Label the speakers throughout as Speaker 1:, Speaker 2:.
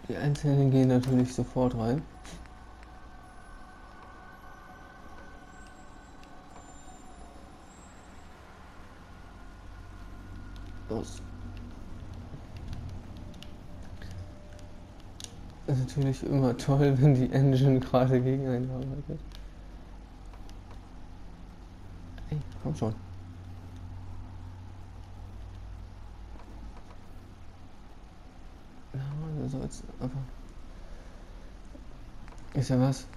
Speaker 1: Die einzelnen gehen natürlich sofort rein. Los. Ist natürlich immer toll, wenn die Engine gerade gegen einen arbeitet. Hey, komm schon. Ja, du sollst einfach. Ist ja was?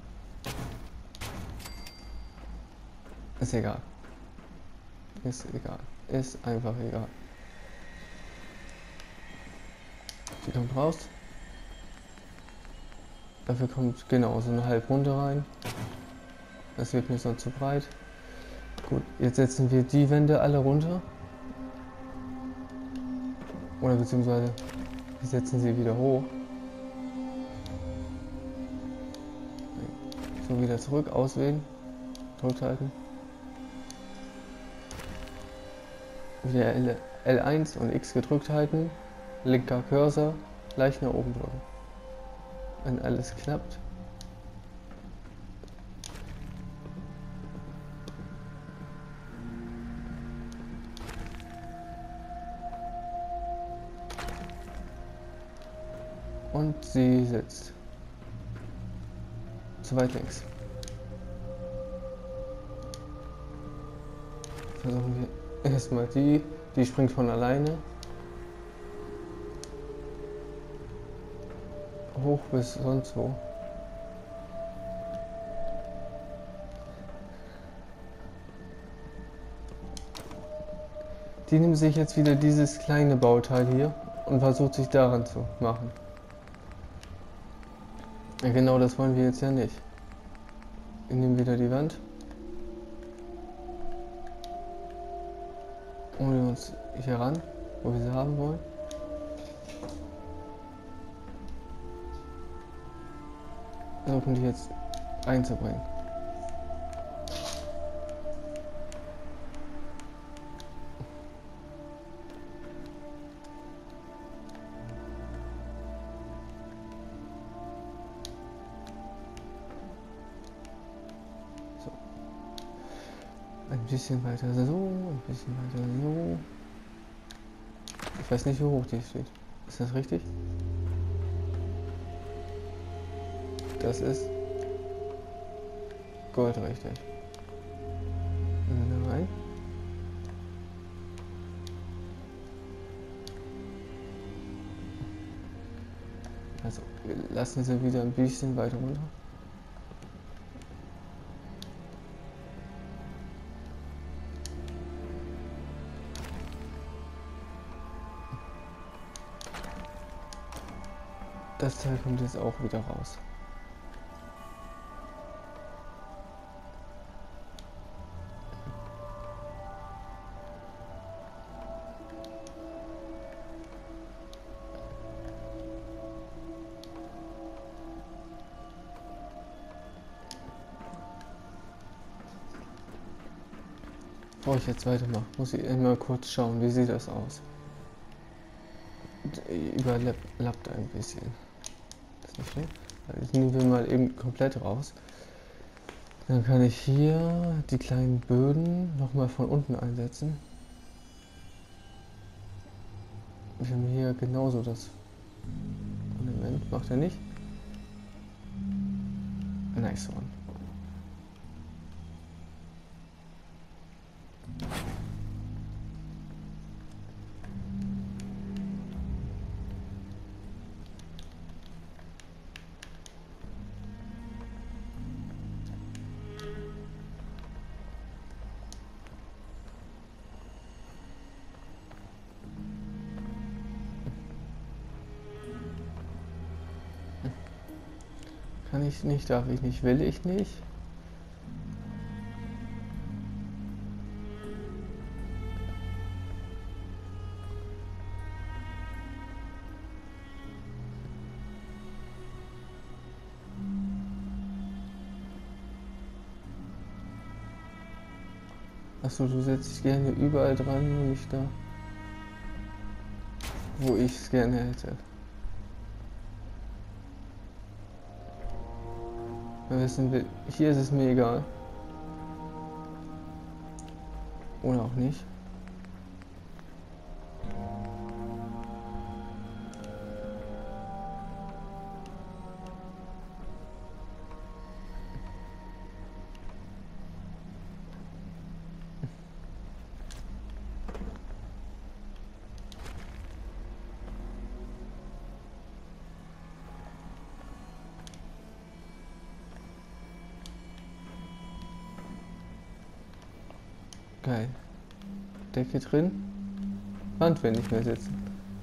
Speaker 1: Ist egal. Ist egal. Ist einfach egal. Sie kommt raus. Dafür kommt genau so eine Halbrunde rein. Das wird mir sonst zu breit. Gut, jetzt setzen wir die Wände alle runter. Oder beziehungsweise wir setzen sie wieder hoch. So, wieder zurück, auswählen. Drückt halten. Wieder L1 und X gedrückt halten. Linker Cursor, leicht nach oben drücken. Wenn alles klappt. Und sie sitzt. Zu weit links. Versuchen wir erstmal die springt von alleine. Hoch bis sonst wo. Die nimmt sich jetzt wieder dieses kleine Bauteil hier und versucht sich daran zu machen. Ja, genau das wollen wir jetzt ja nicht. Wir nehmen wieder die Wand. Holen wir uns hier ran, wo wir sie haben wollen. Versuchen die jetzt einzubringen. So. Ein bisschen weiter so, ein bisschen weiter so. Ich weiß nicht, wie hoch die steht. Ist das richtig? Das ist goldrichtig. Nein. Also, wir lassen sie wieder ein bisschen weiter runter. Das Teil kommt jetzt auch wieder raus. Bevor ich jetzt weitermache, muss ich immer kurz schauen, wie sieht das aus. Überlappt ein bisschen. Das ist nicht schlimm. Das nehmen wir mal eben komplett raus. Dann kann ich hier die kleinen Böden nochmal von unten einsetzen. Wir haben hier genauso das Element. Macht er nicht? Nice one. Kann ich nicht, darf ich nicht, will ich nicht. Achso, du setzt dich gerne überall dran und nicht da, wo ich es gerne hätte. Hier ist es mir egal. Oder auch nicht. Geil. Decke drin. Wand will nicht mehr sitzen.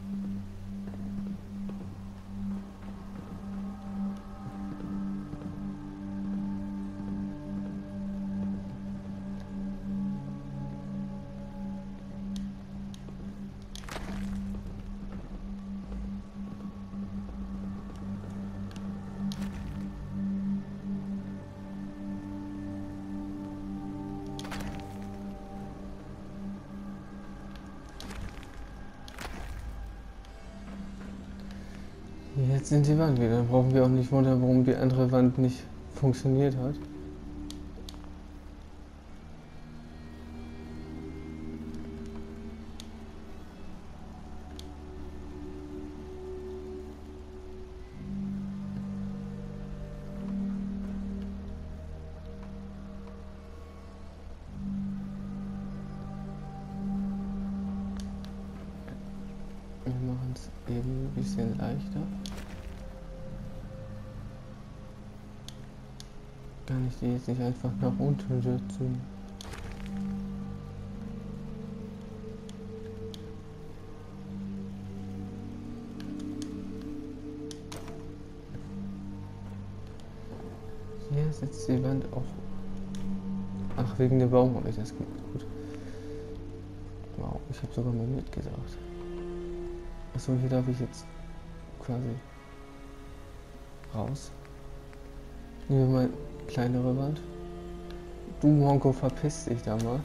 Speaker 1: Jetzt sind die Wand wieder. Dann brauchen wir auch nicht wundern, warum die andere Wand nicht funktioniert hat. Wir machen es eben ein bisschen leichter. Kann ich die jetzt nicht einfach nach unten setzen? Hier sitzt die Wand auch. Ach, wegen der Baum habe ich das gut. Wow, ich habe sogar mal mitgedacht. Achso, hier darf ich jetzt quasi raus. Nehmen wir mal kleinere Wand. Du Monko, verpiss dich da mal.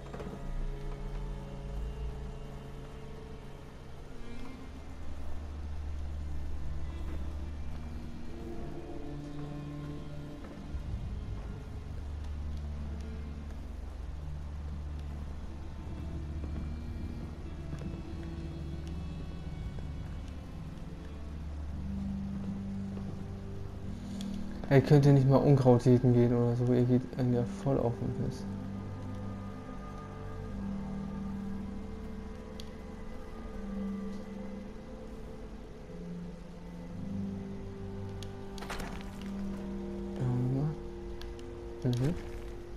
Speaker 1: Ey, könnt ihr nicht mal Unkraut jäten gehen oder so? Ihr geht einen ja voll auf den Piss. Schauen wir mal. Mhm.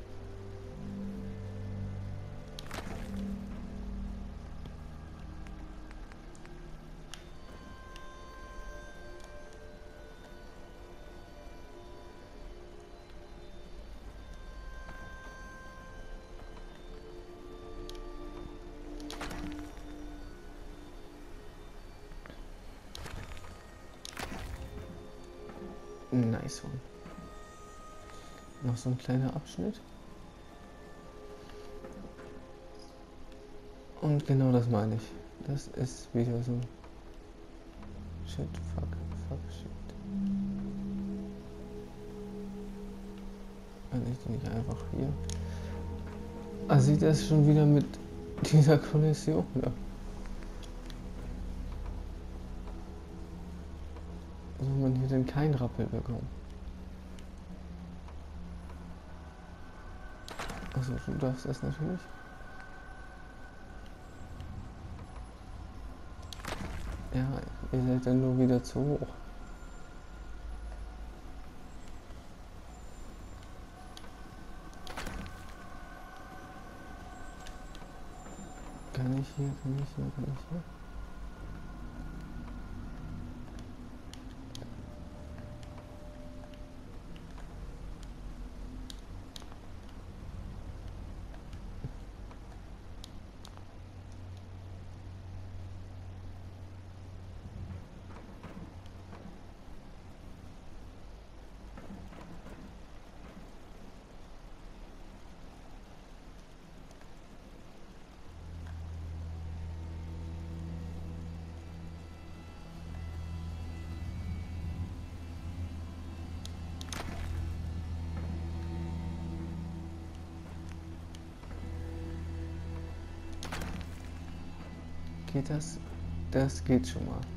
Speaker 1: Nice one. Noch so ein kleiner Abschnitt. Und genau das meine ich. Das ist wieder so. Shit, fuck, shit. Kann ich die nicht einfach hier? Ah, sieht das schon wieder mit dieser Kollision? Ja. Soll man hier denn keinen Rappel bekommen? Achso, du darfst das natürlich. Ja, ihr seid dann nur wieder zu hoch. Kann ich hier, kann ich hier, kann ich hier? Geht das? Das geht schon mal.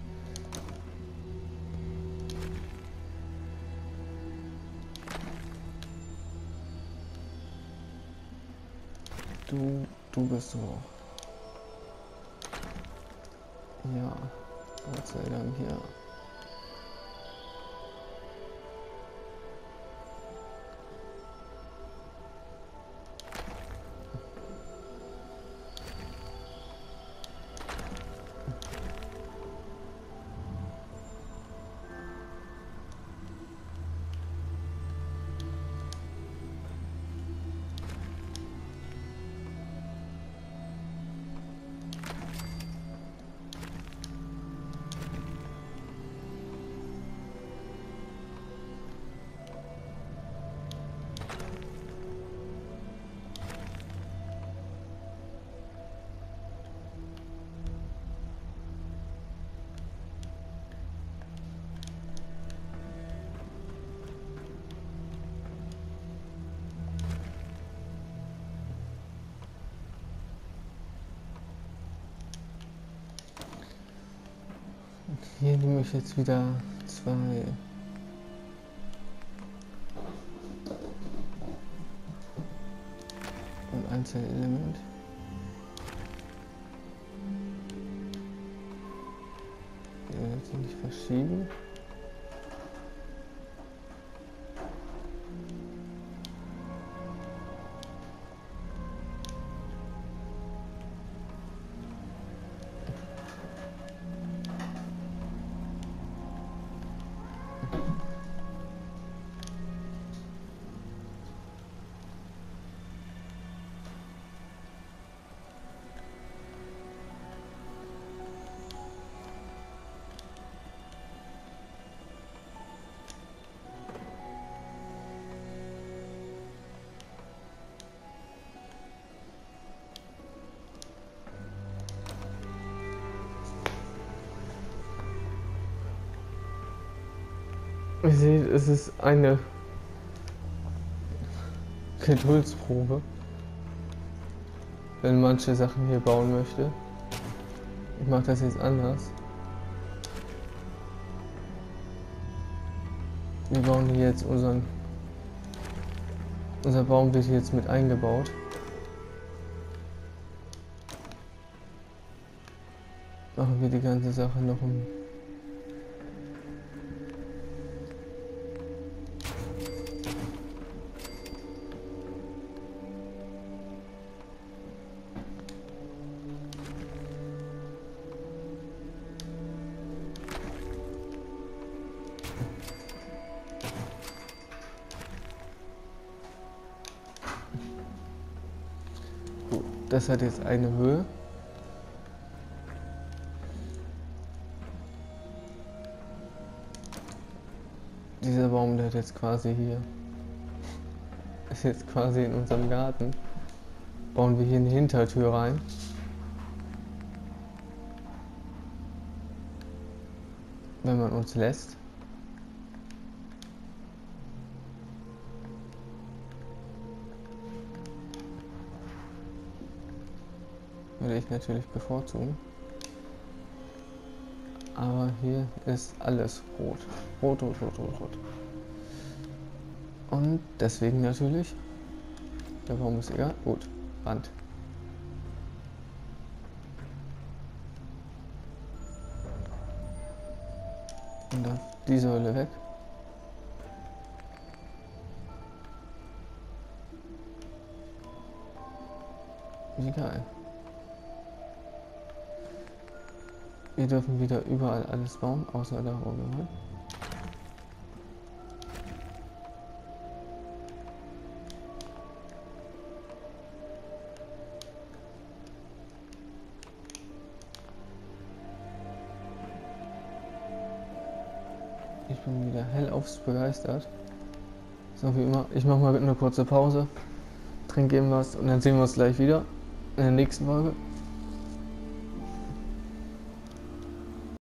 Speaker 1: Du bist so. Ja, Gott sei Dank hier. Hier nehme ich jetzt wieder 2. Und ein Zellelement. Die nicht verschieben. Ihr seht, es ist eine Geduldsprobe, wenn manche Sachen hier bauen möchte. Ich mache das jetzt anders. Wir bauen hier jetzt unser Baum wird hier jetzt mit eingebaut. Machen wir die ganze Sache noch um. Das hat jetzt eine Höhe. Dieser Baum, der hat jetzt quasi hier, ist jetzt quasi in unserem Garten. Bauen wir hier eine Hintertür rein. Wenn man uns lässt. Würde ich natürlich bevorzugen. Aber hier ist alles rot. Rot, rot, rot, rot, rot. Und deswegen natürlich, der Baum ist egal. Gut, Rand. Und dann die Säule weg. Wie geil. Wir dürfen wieder überall alles bauen, außer da oben. Ich bin wieder hellauf begeistert. So wie immer, ich mache mal eine kurze Pause, trinke eben was und dann sehen wir uns gleich wieder in der nächsten Folge.